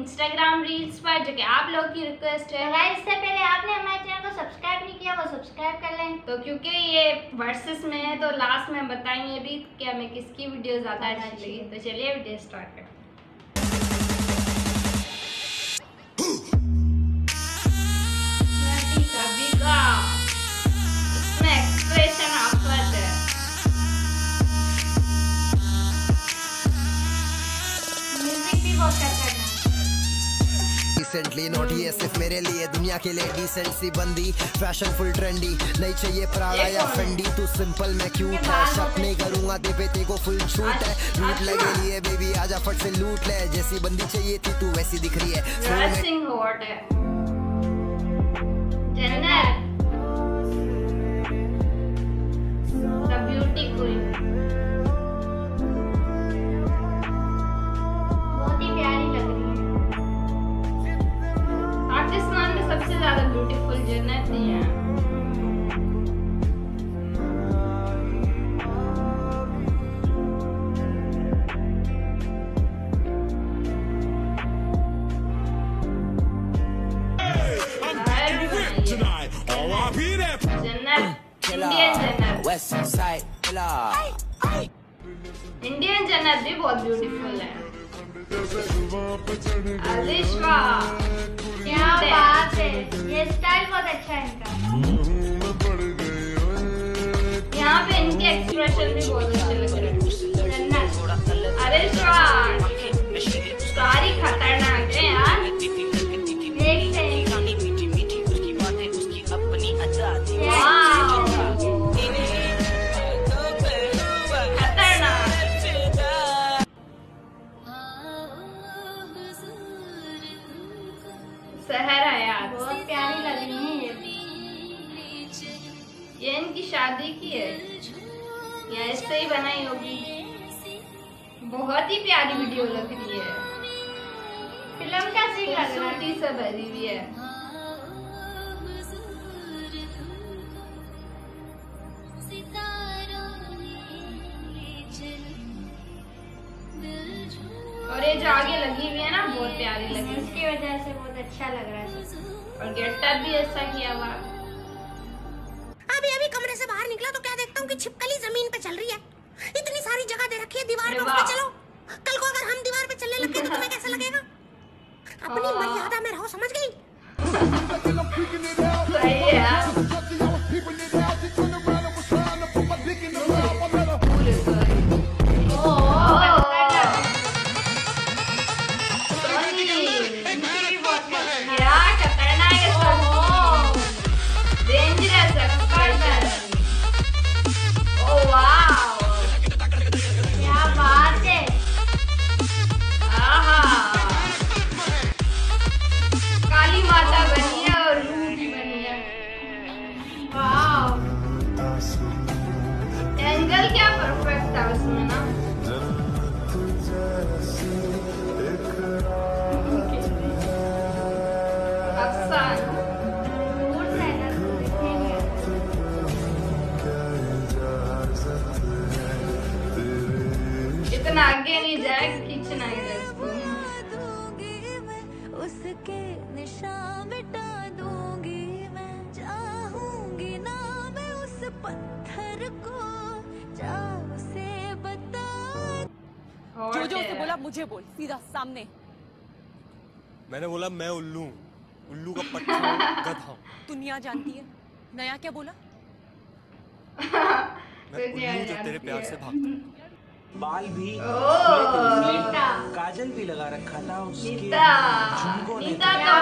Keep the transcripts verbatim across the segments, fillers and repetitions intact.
Instagram reels पर, जो कि आप लोग की रिक्वेस्ट है। तो इससे पहले आपने हमारे चैनल को सब्सक्राइब नहीं किया, वो सब्सक्राइब कर लें। तो क्योंकि ये वर्सेस में है तो लास्ट में बताएंगे भी कि हमें किसकी वीडियो ज़्यादा अच्छी लगी। तो चलिए वीडियो स्टार्ट करते हैं। रिसेंटली नोटी है सिर्फ मेरे लिए, दुनिया के लिए डिसेंट सी बंदी, फैशन फुल ट्रेंडी, नहीं चाहिए प्राड़ा या फेंडी, तू सिंपल मैं क्यूट है, शक नहीं करूंगा दे पे तेको फुल छूट है, लूट लगे लिए बेबी आजा फट से लूट ले, जैसी बंदी चाहिए थी तू वैसी दिख रही है। ड्रेसिंग हॉट है जन्नत द ब्यूटी क्वीन, बहुत ही प्यारी लग रही है। पाकिस्तान में सबसे ज्यादा ब्यूटीफुल जन्नत ही है। इंडियन जन्नत भी बहुत ब्यूटीफुल है। अलिशा क्या बात है, ये स्टाइल बहुत अच्छा है इनका। यहाँ पे इनके एक्सप्रेशन भी बहुत अच्छे लग रहे हैं। जन्नत अलिशा सारी खतरनाक है यार। एक से एक सहरा यार बहुत प्यारी लग रही है ये। ये इनकी शादी की है या ऐसे ही बनाई होगी। बहुत ही प्यारी वीडियो लग रही है। फिल्म का सीन लग रहा है। खूबसूरती से भरी हुई है। और ये जो आगे लगी हुई है ना बहुत प्यारी लगी है। इसकी वजह से बहुत अच्छा लग रहा है। और गेटअप भी ऐसा किया हुआ। अभी अभी कमरे से बाहर निकला तो क्या देखता हूँ कि छिपकली जमीन पे चल रही है। इतनी सारी जगह दे रखी है दीवार पे, उस पे चलो। कल को अगर हम दीवार पे चलने लगे तो तुम्हें कैसा लगेगा? अपनी मर्यादा में रहो, समझ गई? सही है। एंगल क्या परफेक्ट था उसमें ना। अफसान इतना आगे नहीं जाए, खींचना है इसको। उसके निशान मिटा दूंगी मैं, चाहूंगी ना मैं उस पत्थर को, जाओ से बता। जो जो उसे बोला मुझे बोल, सीधा सामने। मैंने बोला मैं उल्लू, उल्लू का पट्टा गधा। दुनिया जानती है। नया क्या बोला? मैं उल्लू जो तेरे प्यार से भागता। बाल भी काजल भी लगा रखा था उसके, झुमकों ने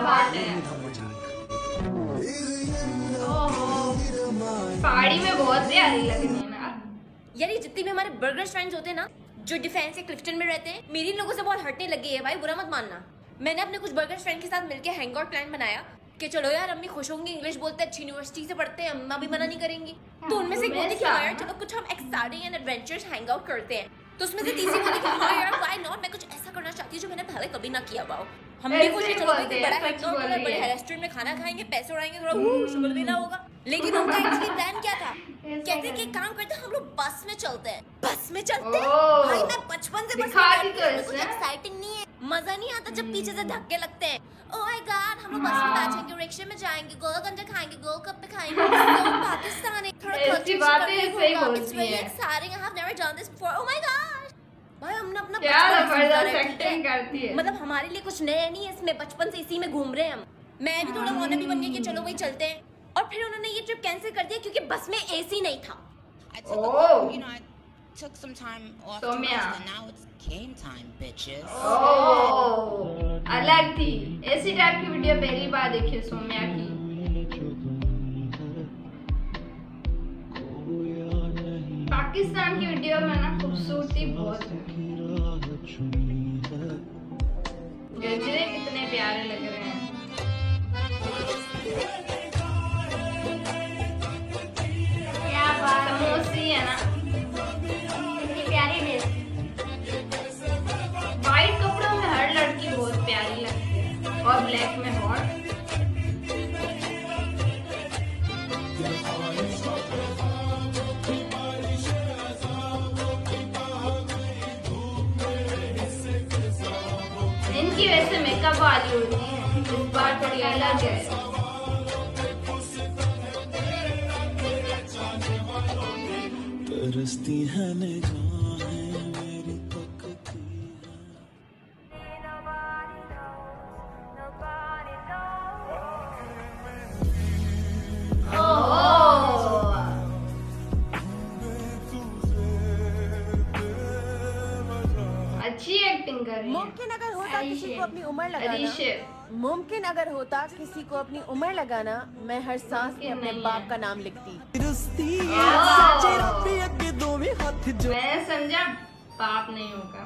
साड़ी में बहुत प्यारी लग रही है ना यार। ये जितने भी हमारे बर्गर फ्रेंड्स होते हैं ना जो डिफेंस या क्लिफ्टन में रहते हैं, मेरी लोगों से बहुत हटने लगी है भाई, बुरा मत मानना। मैंने अपने कुछ बर्गर फ्रेंड के साथ मिलकर हैंग आउट प्लान बनाया कि चलो यार अम्मी खुश होंगी, इंग्लिश बोलते हैं, अच्छी यूनिवर्सिटी से पढ़ते हैं, अम्मा भी मना नहीं करेंगी। तो उनमें से बोलती कि हाँ यार चलो कुछ हम exciting and adventurous hang out करते हैं। तो उसमें से तीसरी बोली कि हाँ यार व्हाई नॉट, मैं कुछ ऐसा करना चाहती हूँ जो मैंने पहले कभी ना किया हुआ हो। हम भी कुछ चलो कोई बड़ा रेस्टोरेंट बड़े रेस्टोरेंट में खाना खाएंगे, पैसे उड़ाएंगे, थोड़ा शुगर देना होगा। लेकिन उनका एक्चुअली प्लान क्या था? कहते कि काम करते हम लोग बस में चलते हैं, बस में चलते हैं। भाई मैं बचपन से बस में कुछ एक्साइटिंग नहीं है, मजा नहीं आता जब पीछे से धक्के लगते हैं। ओह माय गॉड, हम लोग बस में नाचेंगे, रिक्शे में जाएंगे, गोलगंजा खाएंगे, गोलगप्पे खाएंगे। पाकिस्तान है, थोड़ा ऐसी बातें सही बोलती है। Exciting, I have never done this before. Oh my god भाई, हमने अपना क्या जबरदस्त एक्टिंग करती है। मतलब हमारे लिए कुछ नया नहीं है इसमें, बचपन से इसी में घूम रहे हैं हम। मैं भी थोड़ा होना भी बन गया कि चलो वही चलते हैं। और फिर उन्होंने ये ट्रिप कैंसिल कर दिया क्योंकि बस में एसी नहीं था। ओह, took some time off so to rest, and now it's game time, bitches. ओह, अलग थी। ऐसी टाइप की वीडियो पहली बार देखी सौम्या की। पाकिस्तान की वीडियो में ना खूबसूरती बहुत है। गजरे कितने प्यारे लग रहे हैं। क्या बात, समोसी है ना, कितनी प्यारी ड्रेस। वाइट कपड़ों में हर लड़की बहुत प्यारी लगती है और ब्लैक में हॉट। इनकी वैसे मेकअप वाली होती है, इस बार थोड़ी अलग है। तरसती है निगाहें मेरी तकती अच्छी एक्टिंग कर रही है। मुमकिन अगर होता किसी को अपनी उम्र लगाना, मुमकिन अगर होता किसी को अपनी उम्र लगाना, मैं हर सांस में अपने बाप का नाम लिखती। मैं समझा बाप नहीं होगा।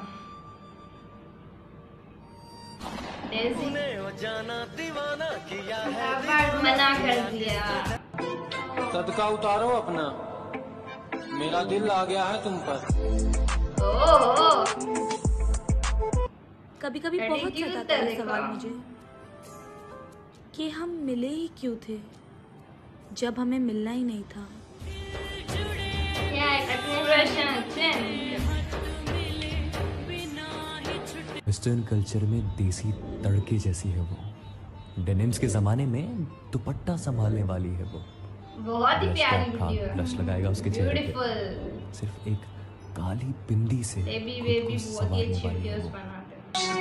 मना कर दिया। सदका उतारो अपना, मेरा दिल आ गया है तुम पर। ओह, कभी कभी बहुत सताता है सवाल मुझे कि हम मिले ही क्यों थे जब हमें मिलना ही नहीं था। वेस्टर्न कल्चर में देसी तड़के जैसी है वो, डेनिम्स के जमाने में दुपट्टा संभालने वाली है वो। बहुत ही प्यारी वीडियो है। ब्लश लगाएगा उसके चेहरे पे, सिर्फ एक काली बिंदी से बेबी बेबी बहुत ही अच्छी वीडियोस बनाते हैं।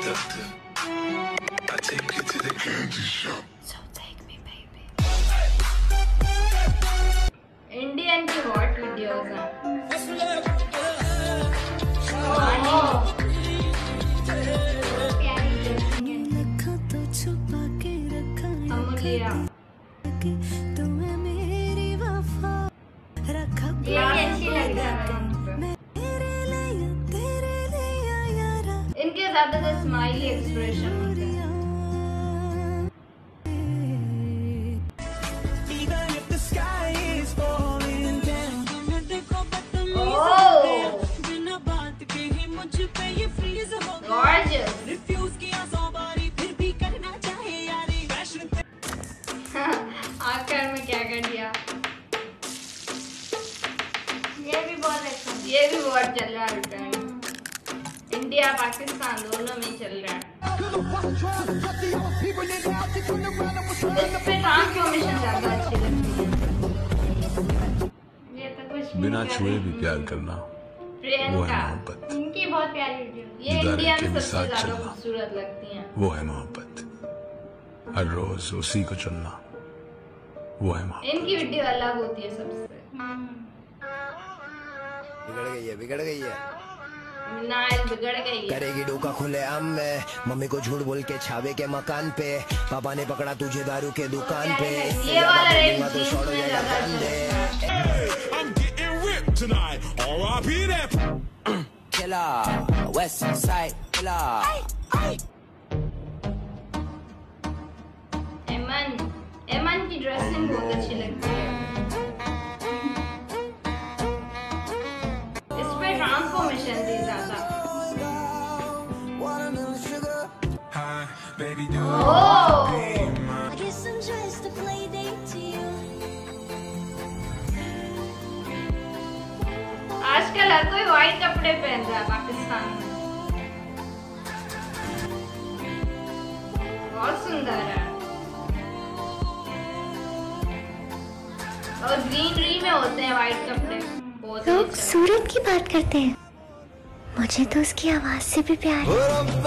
इंडियन की हॉट वीडियोस हैं। अमूलिया ये अच्छी लग रहा है। इनके ज्यादातर स्माइली एक्सप्रेशन होते हैं। आकर में क्या कर दिया। ये भी बहुत अच्छा, ये भी बहुत चल रहा है। इंडिया पाकिस्तान दोनों में चल रहा है। इस पे ट्रांसफॉर्मेशन ज्यादा अच्छी लगती है। ये तो कुछ बिना छुए भी प्यार करना, वो है मोहब्बत। इनकी बहुत प्यारी वीडियो। ये इंडिया में सबसे ज्यादा खूबसूरत लगती हैं। वो है मोहब्बत, हर रोज उसी को चुनना, वो है मोहब्बत। इनकी वीडियो अलग होती है सबसे। बिगड़ गई है, बिगड़ गई है, नाइल बिगड़ गई है। करेगी डोका खुले आम में, मम्मी को झूठ बोल के छावे के मकान पे, पापा ने पकड़ा तुझे दारू के दुकान पे, ये वाला रेप तो छोड़ जाएगा जान दे। Killer, West Side Killer. एमन, एमन की ड्रेसिंग बहुत अच्छी लगती है। इस पे ट्रांसफॉर्मेशन थी ज्यादा। Baby व्हाइट कपड़े पहन रहा है पाकिस्तान में, बहुत सुंदर है। और ग्रीनरी में होते हैं व्हाइट कपड़े। लोग सूरत की बात करते हैं, मुझे तो उसकी आवाज से भी प्यार है।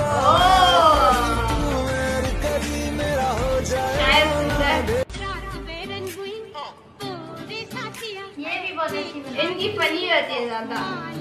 ये भी बहुत अच्छी, इनकी फनी रहती है ज्यादा।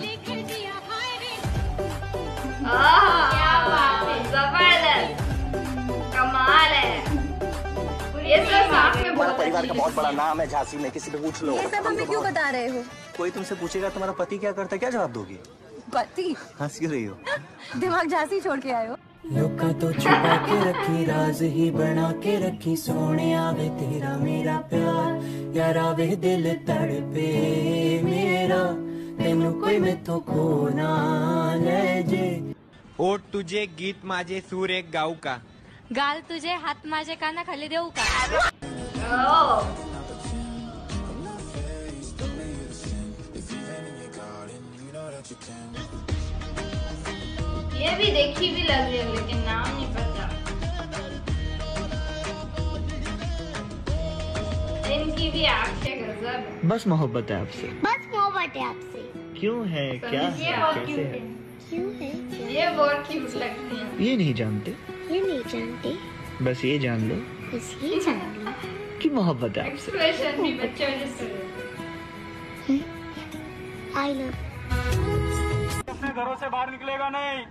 जबरदस्त, कमाल है। ये सब साथ में बहुत परिवार का बहुत बड़ा नाम है झांसी में, किसी से पूछ लो। ये सब हमें क्यों बता रहे हो? कोई तुमसे पूछेगा तुम्हारा पति क्या करता है, क्या जवाब दोगी? पति? हंस क्यों रही हो? दिमाग झांसी छोड़ के आए हो। लोका तो छुपा के रखी, राज ही बना के रखी, सोने आवे तेरा मेरा प्यार, यार आवे दिल तड़पे मेरा, तेनू कोई मेथों खो ना ले जे। ओ तुझे गीत माझे सूर एक गाऊ का, गाल तुझे हात माझे काना खाली देऊ का? ये भी देखी भी लग रही है लेकिन नाम नहीं पता। इनकी भी आंखें गजब है। बस मोहब्बत है आपसे, बस मोहब्बत है आपसे। क्यों है, क्या है, कैसे है? क्यों है? ये बहुत क्यूट लगती है। ये नहीं जानते, ये नहीं जानते, बस ये जान लो, बस ये जान लो कि मोहब्बत है आपसे। एक्सप्रेशन भी बच्चों जैसे। I love. अपने घरों से बाहर निकलेगा नहीं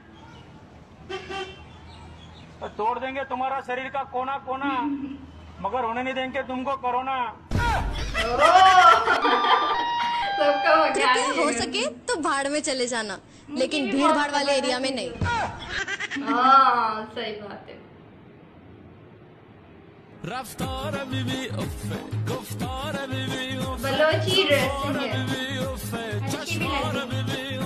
तो तोड़ देंगे तुम्हारा शरीर का कोना कोना, मगर होने नहीं देंगे तुमको कोरोना। कृपया हो सके तो भाड़ में चले जाना, लेकिन भीड़ भाड़ वाले एरिया में नहीं। हाँ सही बात है। बलोची ड्रेसिंग है, अच्छी भी लगती है।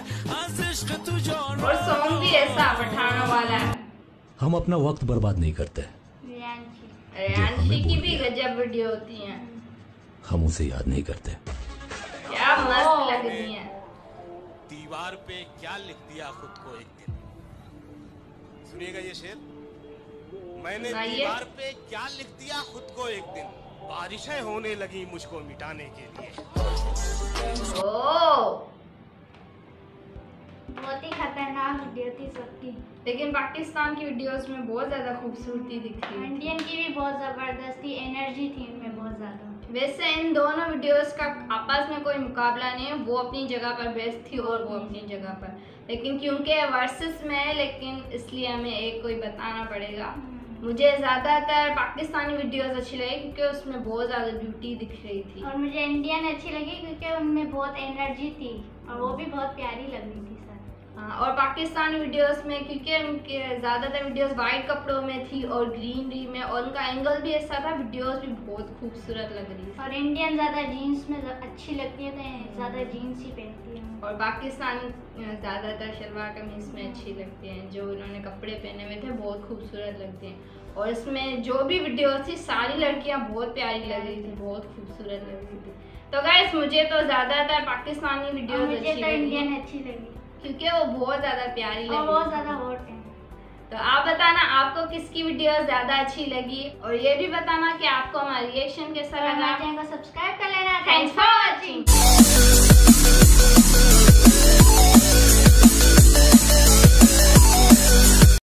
और सॉन्ग भी ऐसा पठानों वाला है। हम अपना वक्त बर्बाद नहीं करते, रियांशी की भी गजब वीडियो होती हैं, हम उसे याद नहीं करते। क्या मस्त लगती हैं। दीवार पे क्या लिख दिया खुद को एक दिन, सुनिएगा ये शेर। मैंने दीवार पे क्या लिख दिया खुद को एक दिन, बारिशें होने लगी मुझको मिटाने के लिए। ओ बहुत ही खतरनाक वीडियो थी सबकी, लेकिन पाकिस्तान की वीडियोस में बहुत ज्यादा खूबसूरती दिखती है। इंडियन की भी बहुत जबरदस्त थी, एनर्जी थी इनमें बहुत ज्यादा। वैसे इन दोनों वीडियोस का आपस में कोई मुकाबला नहीं है, वो अपनी जगह पर बेस्ट थी और वो अपनी जगह पर, लेकिन क्योंकि वर्सेस में है, लेकिन इसलिए हमें एक कोई बताना पड़ेगा। मुझे ज़्यादातर पाकिस्तानी वीडियोस अच्छी लगी क्योंकि उसमें बहुत ज़्यादा ब्यूटी दिख रही थी, और मुझे इंडियन अच्छी लगी क्योंकि उनमें बहुत एनर्जी थी और वो भी बहुत प्यारी लग रही थी। हाँ, और पाकिस्तानी वीडियोस में क्योंकि उनके ज़्यादातर वीडियोस वाइट कपड़ों में थी और ग्रीनरी में, और उनका एंगल भी ऐसा था, वीडियोस भी बहुत खूबसूरत लग रही थी। और इंडियन ज़्यादा जीन्स में अच्छी लगती है तो ज़्यादा जीन्स ही पहनती है, और पाकिस्तानी ज़्यादातर शलवार कमीज में अच्छी लगती हैं। जो उन्होंने कपड़े पहने हुए थे बहुत खूबसूरत लगते हैं, और इसमें जो भी वीडियोस थी सारी लड़कियाँ बहुत प्यारी लग रही थी, बहुत खूबसूरत लग रही थी। तो गाइस मुझे तो ज़्यादातर पाकिस्तानी वीडियोस अच्छी लगी, इंडियन अच्छी लगी क्योंकि वो बहुत ज़्यादा प्यारी लगी, बहुत ज़्यादा हॉट है। तो आप बताना आपको किसकी वीडियो ज़्यादा अच्छी लगी, और ये भी बताना कि आपको हमारा रिएक्शन कैसा लगा। चैनल को सब्सक्राइब कर लेना। Thanks for watching.